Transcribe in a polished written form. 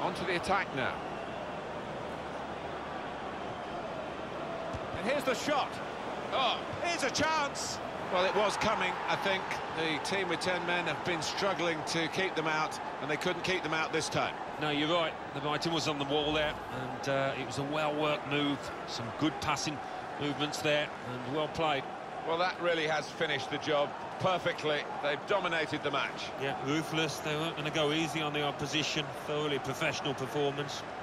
Onto the attack now. And here's the shot. Oh, here's a chance. Well, it was coming, I think. The team with 10 men have been struggling to keep them out, and they couldn't keep them out this time. No, you're right. The writing was on the wall there, and it was a well-worked move. Some good passing movements there, and well played. Well, that really has finished the job perfectly. They've dominated the match. Yeah, ruthless. They weren't going to go easy on the opposition. Thoroughly professional performance.